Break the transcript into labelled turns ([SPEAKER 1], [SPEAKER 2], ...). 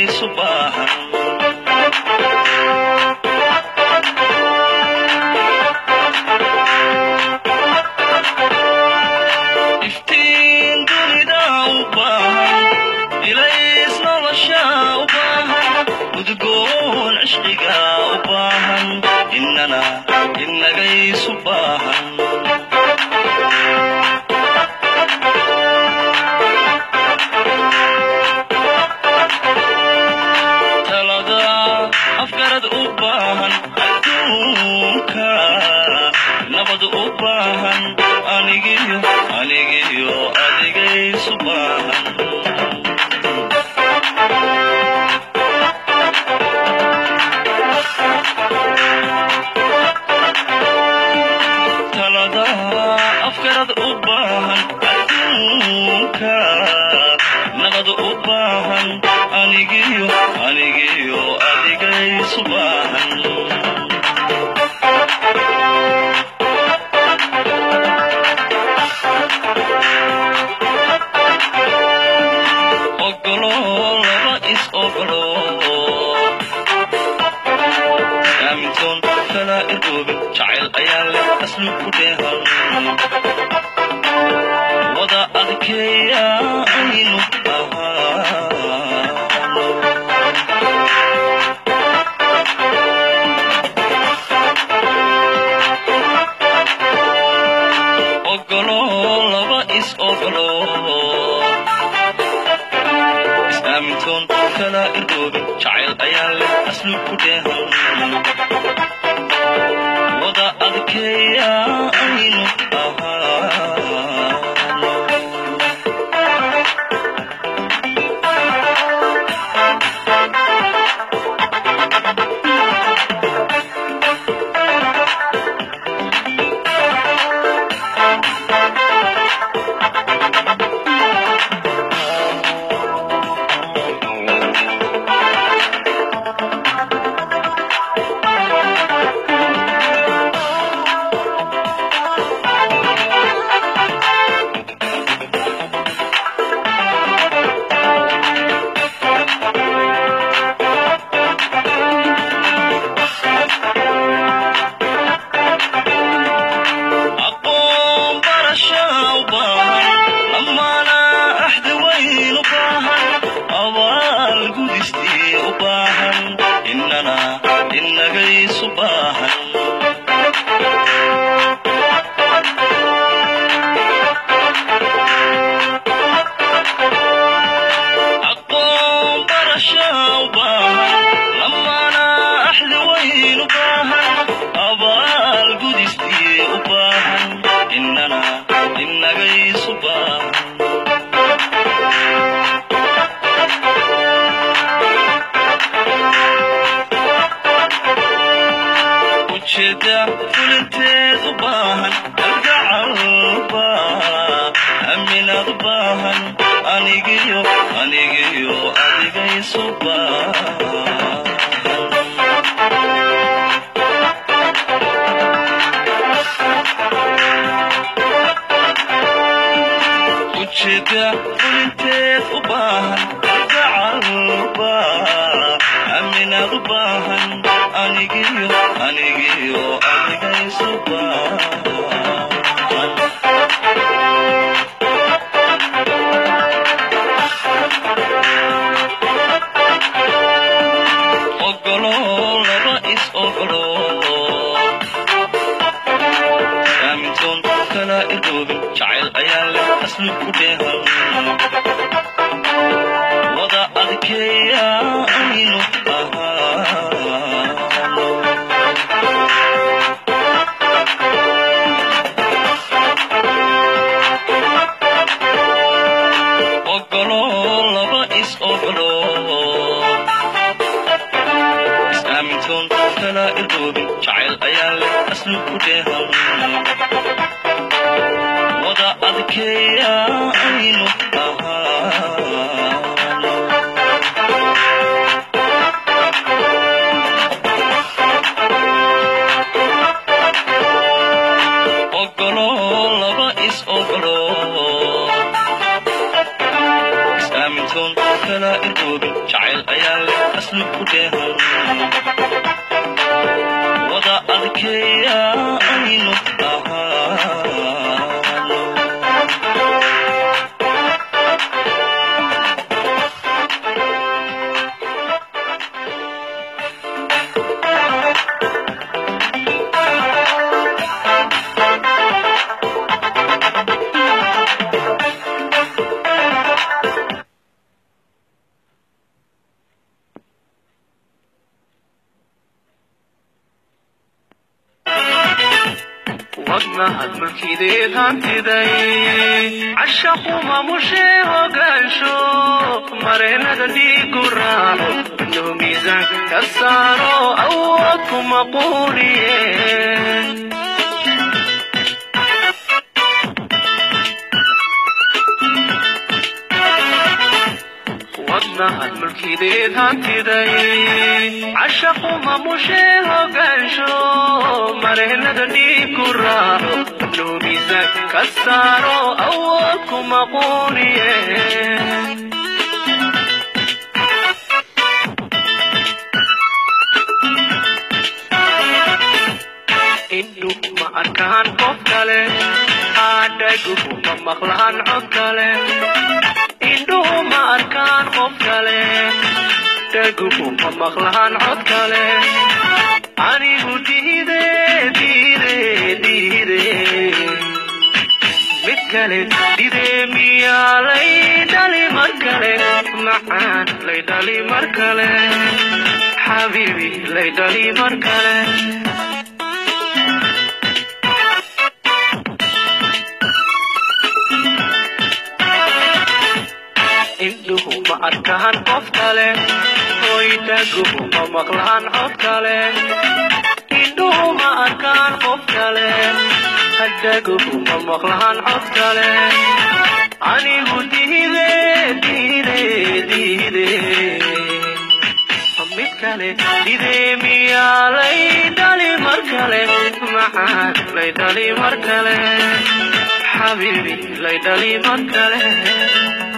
[SPEAKER 1] subahan iftiin dunida ubahan ilays nolosha ubahan udgoon cishqiga ubahan innagay subahan afgarad ubahan adduunka nabad ubahan anigiyo adigay subahan talada afgarad ubahan adduunka nabad ubahan anigiyo adigay subahan ogolo laba is ogolo aamintoon kala irdoobin jacayl ayaa leh aslu ku dheehan wada adkeeya aynu ogolo laba is ogolo isaamintoon kala irdoobin jacayl ayaa leh aslu ku dheehan wada adkeeya aynu innagay subahan aqoon barasha ubahan lamaana axdi wayn ubahan abaal gudistii ubahan innagay subahan ujeeda fulinteed ubahan kalgacal aminaad ubahan anigiyo adigay subahan ujeeda fulinteed ubahan kalgacal aminaad ubahan anigiyo adigay subahan ogolo laba is ogolo aamintoon kala irdoobin jacayl ayaa leh aslu ku dheehan wada adkeeya aynu ogolo laba is ogolo isaamintoon kala irdoobin jacayl ayaa leh aslu ku dheehan wada adkeeya aynu ogolo laba is ogolo isaamintoon kala irdoobin jacayl ayaa leh aslu ku dheehan wada adkeeya aynu ahaano
[SPEAKER 2] wadnahaad mulkideed hantiday cashaqu maamushee hogaansho mareenada dhiigu raaco inuu miisaan ka saaro awood kuma quuniye wadnahaad mulkideed hantiday cashaqu maamushee hogaansho mareenada dhiigu raaco inuu miisaan ka saaro awood kuma quuniye indhuhu ma arkaan qof kale dhaguhu ma maqlaan cod kale indhuhu ma arkaan qof kale dhaguhu ma maqlaan cod kale anigu diide mid kale dide miyaa lay dhali mar kale macaan lay dhali mar kale xabiibi lay dhali mar kale indhuhu ma arkaan qof kale hoy dhaguhu ma maqlaan cod kale indhuhu ma arkaan qof kale dhaguhu ma maqlaan cod kale anigu diide mid kale dide miyaa lay dhali mar kale macaan lay dhali mar kale xabiibi lay dhali mar kale